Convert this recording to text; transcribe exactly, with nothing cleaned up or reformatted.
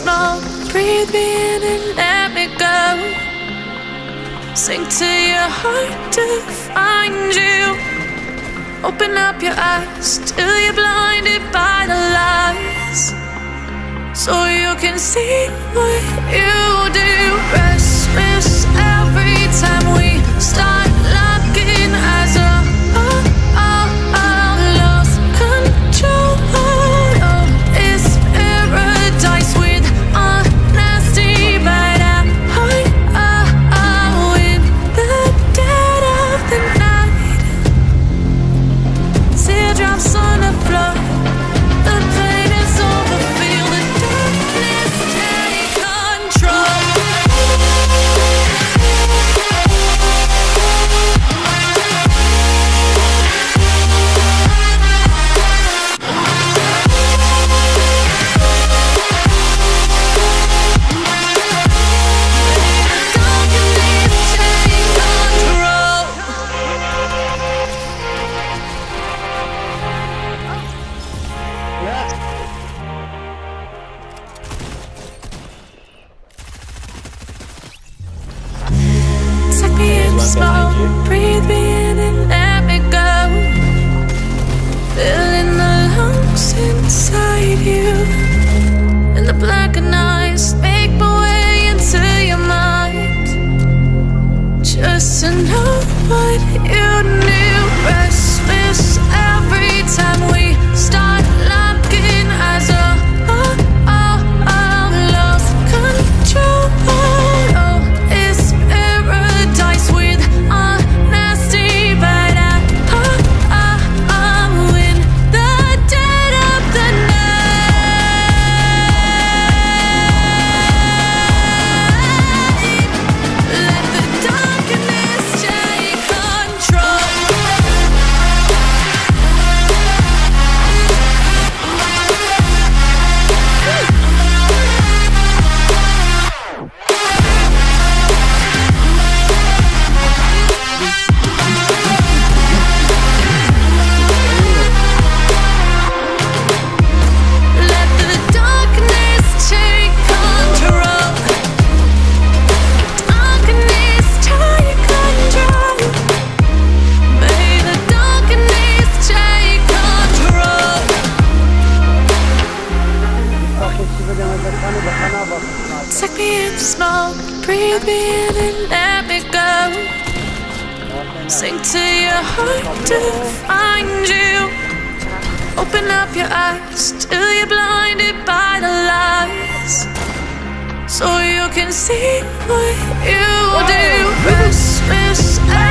smoke, breathe me in and let me go. Sink to your heart to find you. Open up your eyes till you're blinded by the lies, so you can see what you do. Restless every time we start locking eyes. Oh, oh, oh, oh, lost control. Oh, it's paradise with honesty, but I, oh, oh, oh, in the dead of the night. Teardrops on the floor. The pain is over. Feel the darkness take control. Take me in the smoke, breathe me in and let me go. Filling the lungs inside you, and the blackened eyes make my way into your mind, just to know what you knew. Restless every time we start locking eyes. Oh, oh, oh, oh, lost control. Oh, it's paradise with honesty, but I, oh, oh, oh, in the dead of the night. Let the darkness take control. Let the darkness take control. Darkness take control. May the darkness take control. Take me in the smoke, breathe me in and let me go. Sink to your heart to find you. Open up your eyes till you're blinded by the lies, so you can see what you do. Restless